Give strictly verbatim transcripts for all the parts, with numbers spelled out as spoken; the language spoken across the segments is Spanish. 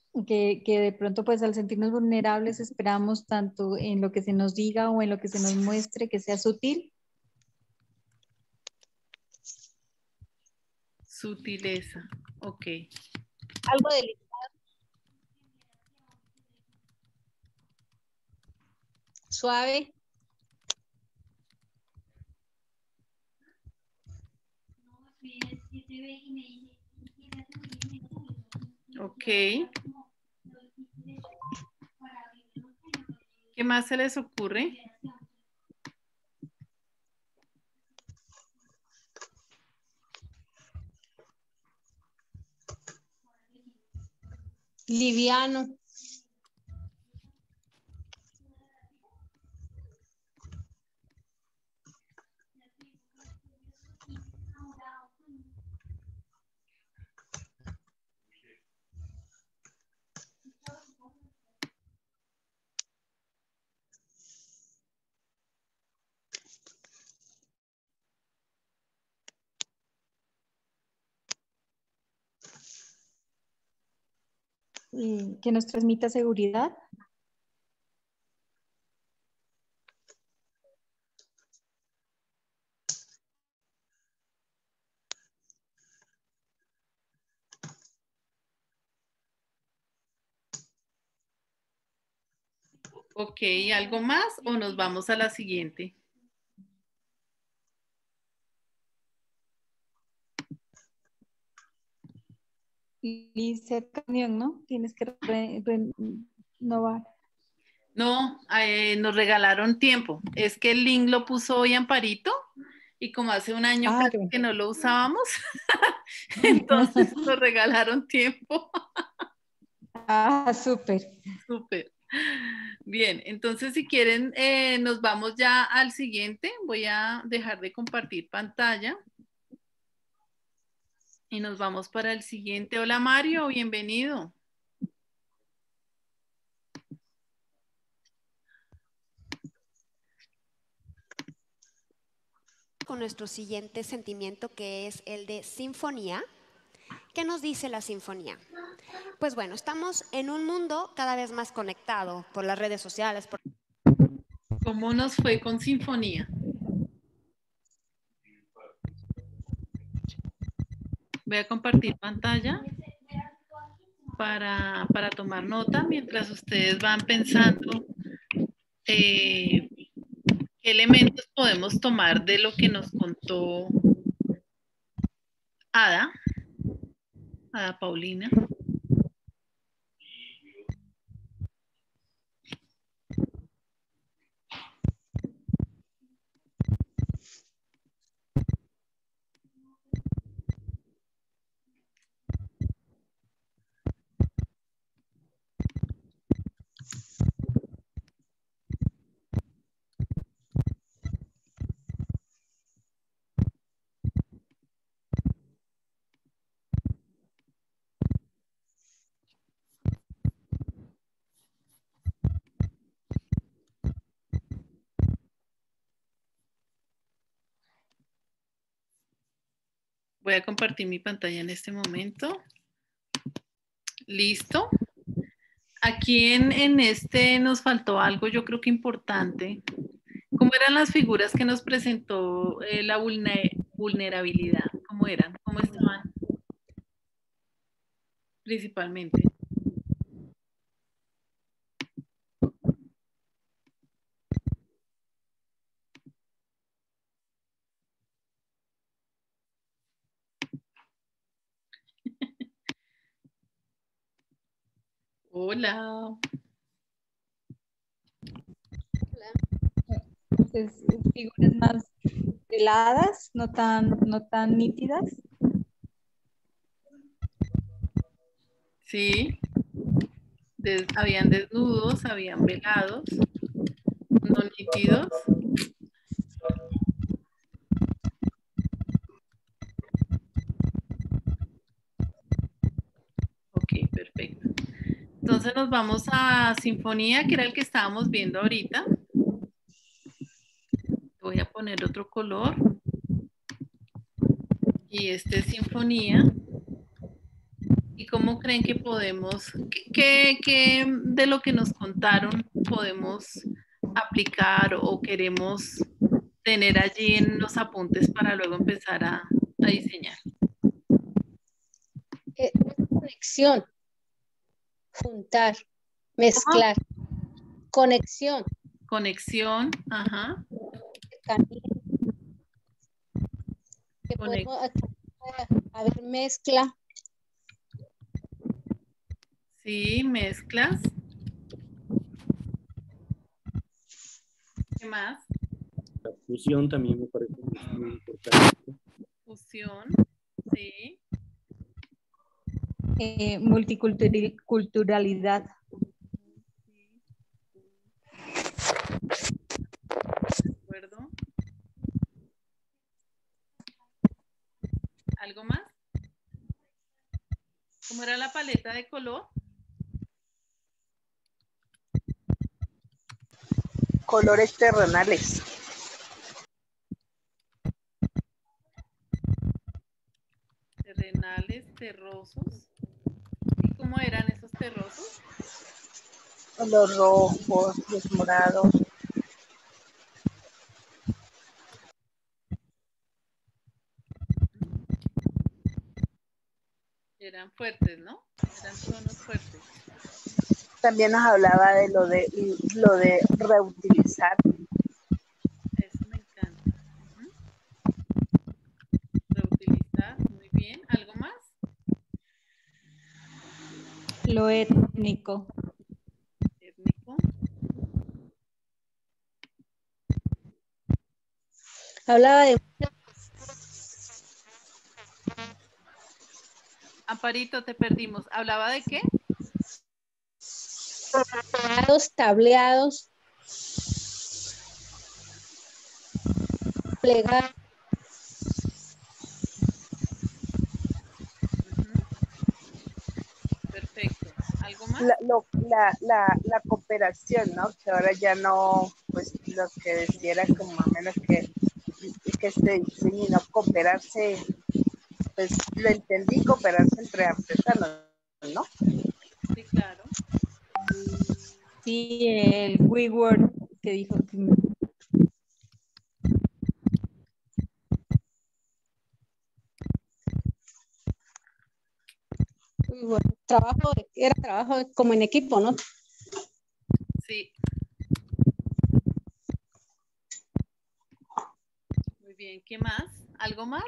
que, que de pronto pues al sentirnos vulnerables esperamos tanto en lo que se nos diga o en lo que se nos muestre que sea sutil. Sutileza, ok. Algo delicado. Suave. Ok. ¿Qué más se les ocurre? Liviano. Y que nos transmita seguridad. Ok, ¿algo más o nos vamos a la siguiente? Lizeth Canyon, ¿no? Tienes que re- renovar. No, eh, nos regalaron tiempo. Es que el link lo puso hoy Amparito y como hace un año Ah, casi qué bueno. que no lo usábamos, entonces nos regalaron tiempo. Ah, súper. Súper. Bien, entonces si quieren, eh, nos vamos ya al siguiente. Voy a dejar de compartir pantalla y nos vamos para el siguiente. Hola Mario, bienvenido. Con nuestro siguiente sentimiento, que es el de sinfonía. ¿Qué nos dice la sinfonía? Pues bueno, estamos en un mundo cada vez más conectado por las redes sociales. Por... ¿Cómo nos fue con sinfonía? Voy a compartir pantalla para, para tomar nota mientras ustedes van pensando eh, qué elementos podemos tomar de lo que nos contó Ada, Ada Paulina. Voy a compartir mi pantalla en este momento. ¿Listo? Aquí en, en este nos faltó algo, yo creo que importante. ¿Cómo eran las figuras que nos presentó eh, la vulne- vulnerabilidad? ¿Cómo eran? ¿Cómo estaban principalmente? Hola. Entonces, figuras más veladas, no tan, no tan nítidas. Sí. Des, habían desnudos, habían velados, no nítidos. Ok, perfecto. Entonces nos vamos a Sinfonía, que era el que estábamos viendo ahorita. Voy a poner otro color. Y este es Sinfonía. Y como ¿cómo creen que podemos, qué, qué de lo que nos contaron podemos aplicar o queremos tener allí en los apuntes para luego empezar a, a diseñar? Eh, conexión, juntar, mezclar, conexión, Conexión, ajá. también, que Conex- podemos haber mezcla, Sí, mezclas. ¿Qué más? La fusión también me parece muy importante. Fusión, sí. Eh, multiculturalidad. De acuerdo. ¿Algo más? ¿Cómo era la paleta de color? Colores terrenales. Terrenales, terrosos. ¿Y cómo eran esos terrosos? Los rojos, los morados. Eran fuertes, ¿no? Eran tonos fuertes. También nos hablaba de lo de lo de reutilizar. Eso me encanta. Uh-huh. Reutilizar, muy bien. ¿Algo más? Lo étnico. Étnico. hablaba de Amparito, te perdimos. ¿Hablaba de qué? tableados, tableados, plegar, Uh-huh. Perfecto. ¿Algo más? La, lo, la, la, la cooperación, ¿no? Que ahora ya no, pues lo que decía era como a menos que, que este diseño y no cooperarse, pues lo entendí, cooperarse entre artesanos, ¿no? Sí, claro. Sí, el WeWork que dijo que y bueno, trabajo, era trabajo como en equipo, ¿no? Sí. Muy bien. ¿Qué más? ¿Algo más?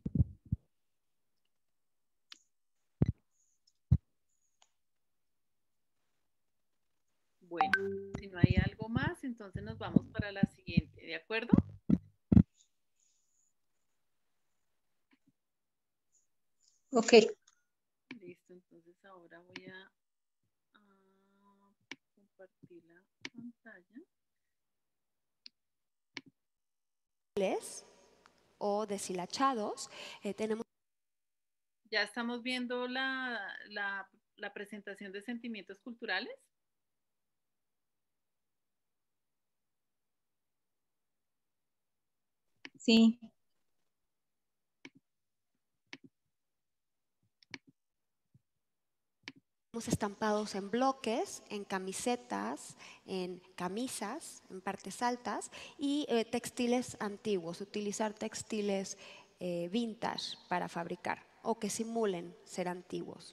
Bueno, si no hay algo más, entonces nos vamos para la siguiente, ¿de acuerdo? Ok. Listo, entonces ahora voy a, a compartir la pantalla. O deshilachados, eh, tenemos Ya estamos viendo la, la, la presentación de sentimientos culturales. sí. estampados en bloques, en camisetas, en camisas, en partes altas y eh, textiles antiguos, utilizar textiles eh, vintage para fabricar o que simulen ser antiguos.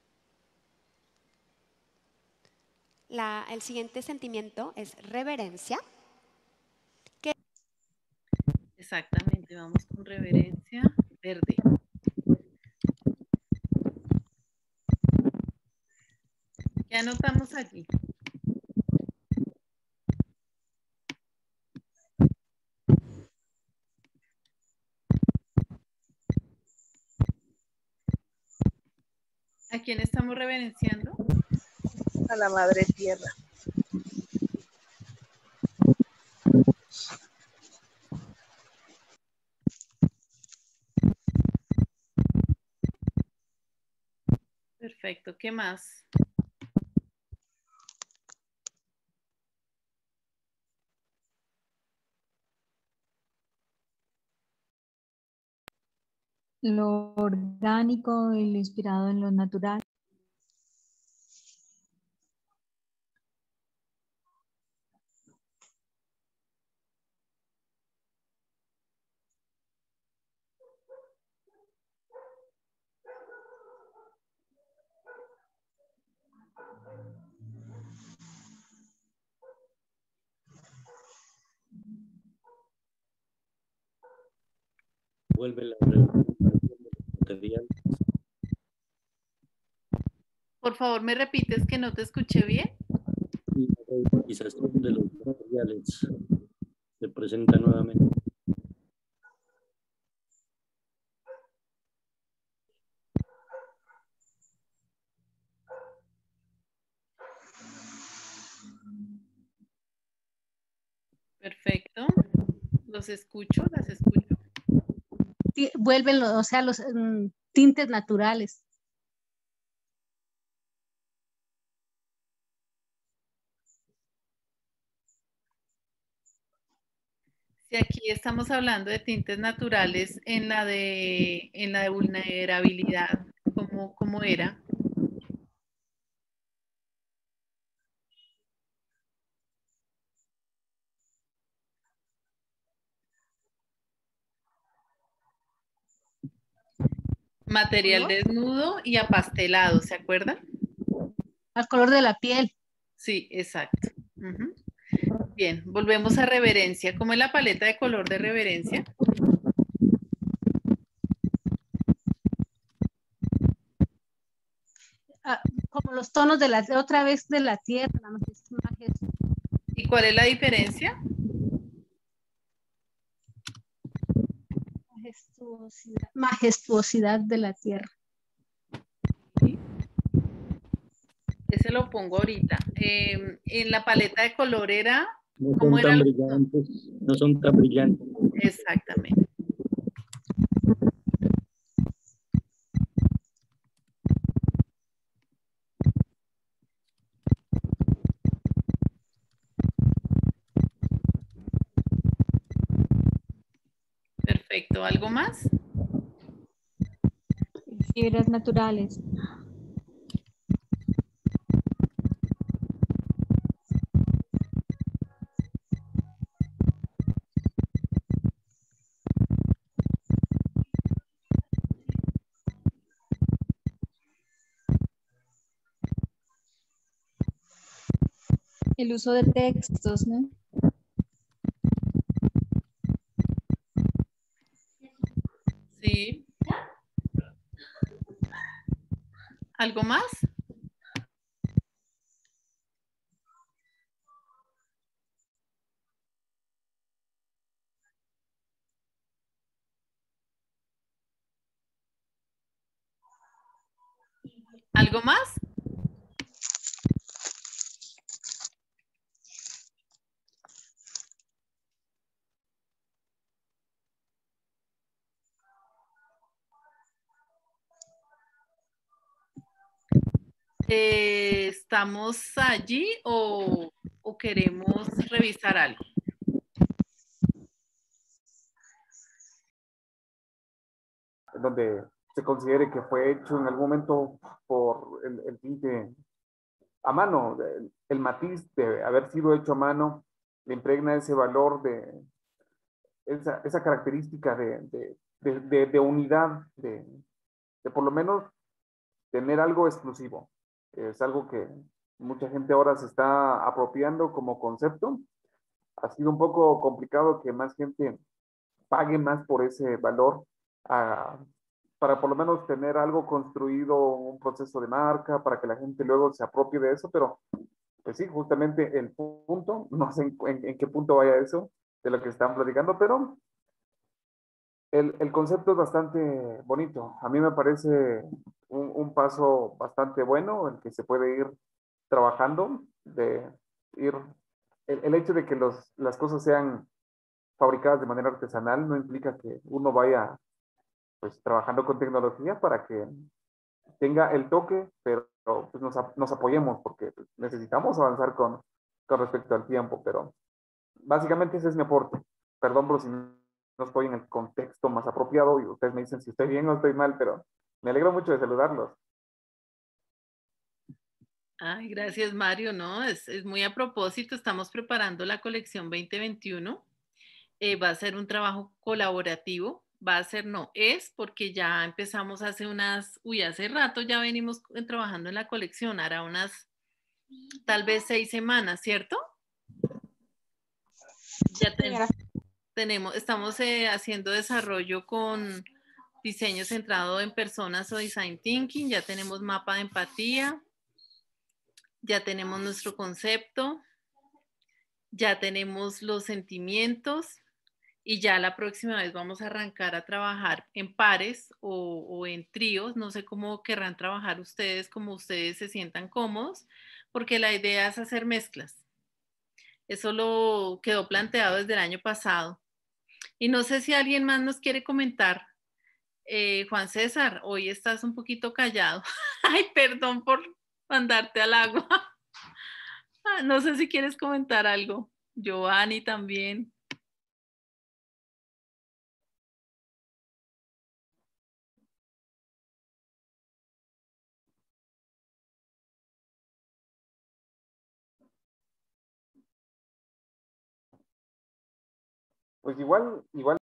La, el siguiente sentimiento es reverencia. Que Exactamente, vamos con reverencia verde. ¿Qué anotamos allí? ¿A quién estamos reverenciando? A la madre tierra. Perfecto, ¿qué más? Lo orgánico y lo inspirado en lo natural. vuelve la reutilización de los materiales. Por favor, ¿me repites que no te escuché bien? Y la reutilización de los materiales se presenta nuevamente. Perfecto. Los escucho, las escucho. Ti- Vuelven, lo- o sea, los mm, tintes naturales. Si aquí estamos hablando de tintes naturales en la de, en la de vulnerabilidad, ¿cómo, cómo era? Material ¿No? desnudo y apastelado, ¿se acuerdan? Al color de la piel. Sí, exacto. Ujú. Bien, volvemos a reverencia. ¿Cómo es la paleta de color de reverencia? Ah, como los tonos de la, otra vez de la tierra, la majest- majest- ¿Y cuál es la diferencia? majestuosidad, majestuosidad de la tierra. Ese lo pongo ahorita. Eh, en la paleta de color era... No ¿Cómo son era tan el- brillantes, no son tan brillantes. Exactamente. Perfecto. ¿Algo más? Fibras naturales. El uso de textos, ¿no? Sí. ¿Algo más? ¿Algo más? Eh, ¿estamos allí o, o queremos revisar algo? Donde se considere que fue hecho en algún momento por el, el tinte a mano, el, el matiz de haber sido hecho a mano, le impregna ese valor de esa, esa característica de, de, de, de, de unidad, de, de por lo menos tener algo exclusivo. Es algo que mucha gente ahora se está apropiando como concepto. Ha sido un poco complicado que más gente pague más por ese valor a, para por lo menos tener algo construido, un proceso de marca, para que la gente luego se apropie de eso, pero pues sí, justamente el punto, no sé en, en, en qué punto vaya eso de lo que están platicando, pero el, el concepto es bastante bonito. A mí me parece un, un paso bastante bueno, el que se puede ir trabajando, de ir, el, el hecho de que los, las cosas sean fabricadas de manera artesanal no implica que uno vaya pues trabajando con tecnología para que tenga el toque, pero pues, nos, nos apoyemos porque pues, necesitamos avanzar con, con respecto al tiempo, pero básicamente ese es mi aporte. Perdón por si no estoy en el contexto más apropiado y ustedes me dicen si estoy bien o estoy mal, pero me alegro mucho de saludarlos. Ay, gracias Mario, ¿no? Es, es muy a propósito, estamos preparando la colección veinte veintiuno. Eh, va a ser un trabajo colaborativo, va a ser, no, es porque ya empezamos hace unas, uy, hace rato ya venimos trabajando en la colección, hará unas tal vez seis semanas, ¿cierto? Ya ten, tenemos, estamos eh, haciendo desarrollo con diseño centrado en personas o design thinking, ya tenemos mapa de empatía, ya tenemos nuestro concepto, ya tenemos los sentimientos y ya la próxima vez vamos a arrancar a trabajar en pares o, o en tríos, no sé cómo querrán trabajar ustedes, como ustedes se sientan cómodos, porque la idea es hacer mezclas. Eso lo quedó planteado desde el año pasado. Y no sé si alguien más nos quiere comentar. Eh, Juan César, hoy estás un poquito callado. Ay, perdón por mandarte al agua. No sé si quieres comentar algo. Giovanni también. Pues igual, igual